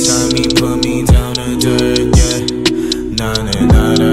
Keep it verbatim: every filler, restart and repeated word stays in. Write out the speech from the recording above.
got me, put me down to dirt, yeah. Nah, nah, nah, nah.